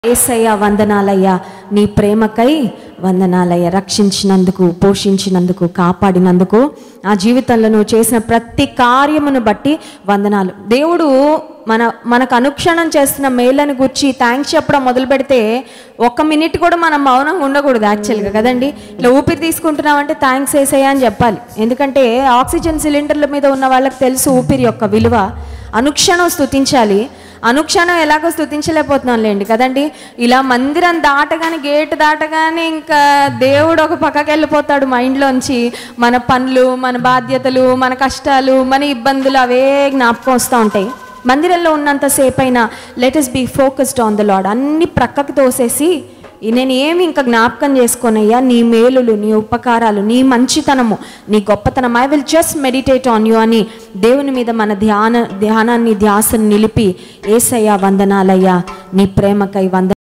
యేసయ్య వందనాలయ్యా, నీ ప్రేమకై వందనాలయ్యా, రక్షించినందుకు, పోషించినందుకు, కాపాడినందుకు, ఆ జీవితంలో నువ్వు చేసిన ప్రతి కార్యమును బట్టి వందనాలు. దేవుడు మనకు అనుక్షణం చేస్తున్న మేళ్ళని గురించి థ్యాంక్స్ చెప్పడం మొదలు పెడితే 1 మినిట్ కూడా మనం మౌనంగా ఉండకూడదు యాక్చువల్గా కదండి. ఇలా ఊపిరి తీసుకుంటున్నామంటే థ్యాంక్స్ యేసయ్యా అని చెప్పాలి. ఎందుకంటే ఆక్సిజన్ సిలిండర్ల మీద ఉన్న వాళ్ళకి తెలుసు ఊపిరి యొక్క విలువ. అనుక్షణం స్తుతించాలి. అనుక్షణం ఎలాగో స్తుతించలేకపోతున్నాంలేండి కదండి. ఇలా మందిరం దాటగానే, గేట్ దాటగానే ఇంకా దేవుడు ఒక పక్కకి వెళ్ళిపోతాడు మైండ్లోంచి. మన పనులు, మన బాధ్యతలు, మన కష్టాలు, మన ఇబ్బందులు అవే జ్ఞాపకం వస్తూ ఉంటాయి. మందిరంలో ఉన్నంతసేపు అయినా let us be focused on the lord. అన్ని ప్రక్కకు తోసేసి నేను ఏమి ఇంకా జ్ఞాపకం చేసుకోనయ్యా, నీ మేలులు, నీ ఉపకారాలు, నీ మంచితనము, నీ గొప్పతనం, I will just meditate on you అని దేవుని మీద మన ధ్యానాన్ని, ధ్యాసను నిలిపి యేసయ్యా వందనాలయ్యా, నీ ప్రేమకై వందనాలు.